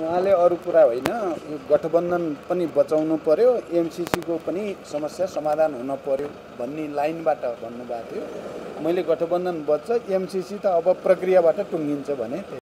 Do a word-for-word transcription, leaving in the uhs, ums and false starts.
उहाँले अरू कुरा होइन, यो गठबन्धन पनि बचाउनु पर्यो, एमसिसीको पनि समस्या समाधान हुन पर्यो भन्ने लाइनबाट भन्नुभएको थियो। मैले गठबन्धन बच्छ, एमसिसी त अब प्रक्रियाबाट टुङ्गिन्छ भने